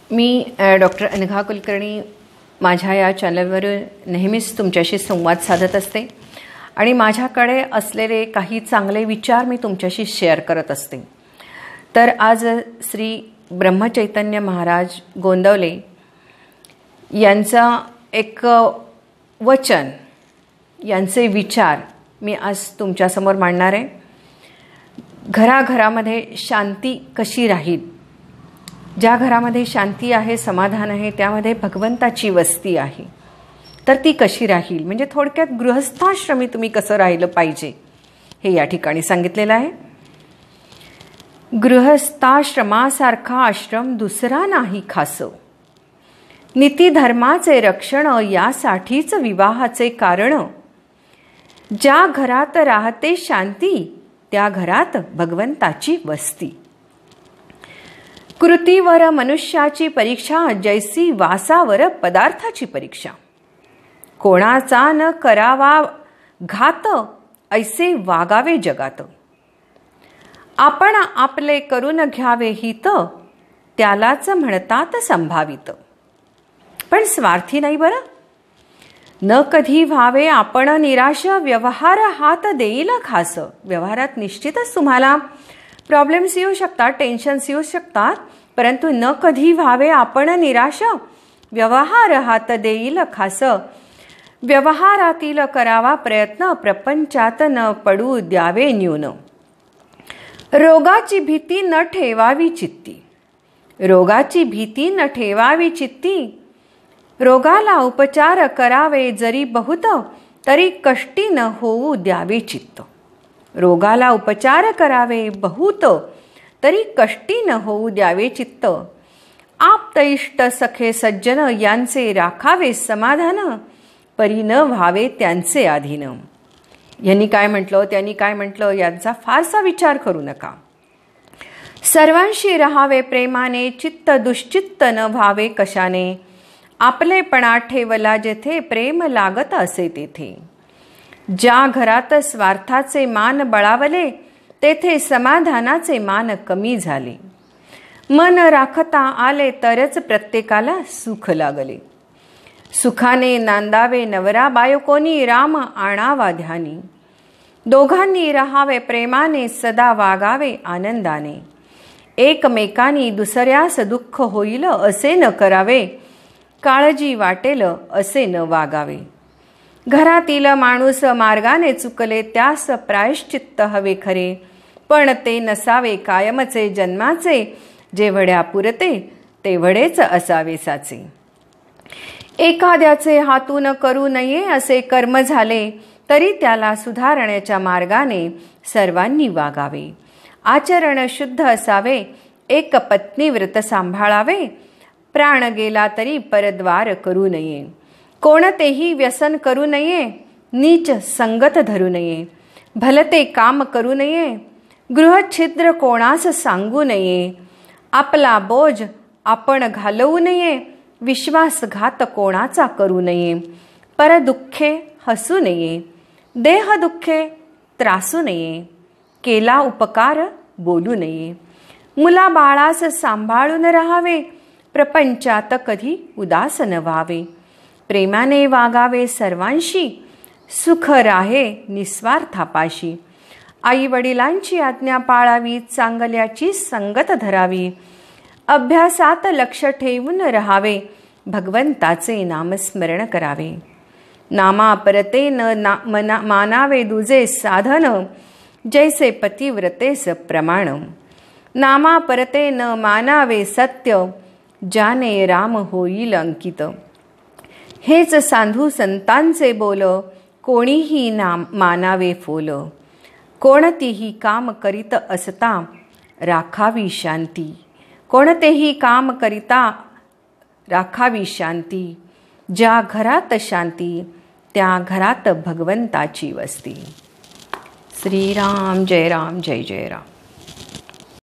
मी doctor Anagha Kulkarni माझ्या या चॅनलवर नेहमीच तुमच्याशी संवाद साधत असते आणि माझ्याकडे असलेले काही चांगले विचार मी तुमच्याशी शेअर करत असते। तर आज श्री ब्रह्मचैतन्य महाराज गोंदवले यांचा एक वचन, यांचे विचार मी आज तुमच्यासमोर मांडणार आहे। घराघरामध्ये शांती कशी राहील? ज्या घरामध्ये शांती आहे, समाधान आहे, त्यामध्ये भगवंताची वस्ती आहे, तर ती कशी राहील? म्हणजे थोडक्यात गृहस्थाश्रमी तुम्ही कसं राहिलं पाहिजे हे या ठिकाणी सांगितलेलं आहे। गृहस्थाश्रमासारखा आश्रम दुसरा नाही खास, नीती धर्माचे रक्षण यासाठीच विवाहाचे कारण। ज्या घरात राहते शांती, त्या घरात भगवंताची वस्ती। कृतीवर मनुष्याची परीक्षा, जैसी वासावर पदार्थाची परीक्षा। कोणाचा न करावा घात, ऐसे वागावे जगात। आपण आपले करून घ्यावे हित, त्यालाच म्हणतात संभावित। पण स्वार्थी नाही बरं। न कधी व्हावे आपण निराश, व्यवहार हात देईल खास। व्यवहारात निश्चितच तुम्हाला प्रॉब्लेम्स येऊ शकतात, टेन्शन्स येऊ शकतात, परंतु न कधी व्हावे आपण निराश, व्यवहार हात देईल खास। व्यवहारातील करावा प्रयत्न, प्रपंचात न पडू द्यावे न्यून। रोगाची भीती न ठेवावी चित्ती, रोगाची भीती न ठेवावी चित्ती। रोगाला उपचार करावे जरी बहुत, तरी कष्टी न होऊ द्यावे चित्त। रोगाला उपचार करावे बहुत, तरी कष्टी न होऊ द्यावे चित्त। आप्त इष्ट सखे सज्जन, यांचे राखावे समाधान, परी न व्हावे त्यांचे अधीन। यांनी काय म्हटलं, त्यांनी काय म्हटलं, यांचा फारसा विचार करू नका। सर्वांशी राहावे प्रेमाने, चित्त दुश्चित्त न व्हावे कशाने। आपलेपणा ठेवला जेथे, प्रेम लागत असे तेथे। ज्या घरात स्वार्थाचे मान बळावले, तेथे समाधानाचे मान कमी झाले। मन राखता आले तरच प्रत्येकाला सुख लागले। सुखाने नांदावे नवरा बायकोनी, राम आणावा ध्यानी। दोघांनी राहावे प्रेमाने, सदा वागावे आनंदाने। एकमेकांनी दुसऱ्यास दुःख होईल असे न करावे, काळजी वाटेल असे न वागावे। घरातील माणूस मार्गाने चुकले, त्यास प्रायश्चित्त हवे खरे। पण ते नसावे कायमचे जन्माचे, जेवढ्या पुरते तेवढेच असावे साचे। एखाद्याचे हातून करू नये असे कर्म झाले, तरी त्याला सुधारण्याच्या मार्गाने सर्वांनी वागावे। आचरण शुद्ध असावे, एक पत्नी व्रत सांभाळावे। प्राण गेला तरी परद्वार करू नये, कोणतेही व्यसन करू नये। नीच संगत धरू नये, भलते काम करू नये। गृहछिद्र कोणास सांगू नये, आपला बोज आपण घालवू नये। विश्वासघात कोणाचा करू नये, परदुःखे हसू नये। देह दुःखे त्रासू नये, केला उपकार बोलू नये। मुलाबाळास सांभाळून राहावे, प्रपंचात कधी उदास न व्हावे। प्रेमाने वागावे सर्वांशी, सुख राहे निस्वार्थापाशी। आई वडिलांची आज्ञा पाळावी, चांगल्याची संगत धरावी। अभ्यासात लक्ष ठेवून राहावे, भगवंताचे नामस्मरण करावे। नामापरते न मानावे दुजे साधन, जैसे पतिव्रतेस प्रमाण। नामापरते न मानावे सत्य, ज्याने राम होईल अंकित। हेच साधू संतांचे बोल, कोणीही मानावे फोल। कोणतीही काम करीत असता राखावी शांती, कोणतेही काम करिता राखावी शांती। ज्या घरात शांती, त्या घरात भगवंताची वस्ती। श्रीराम जय राम, जय जय राम।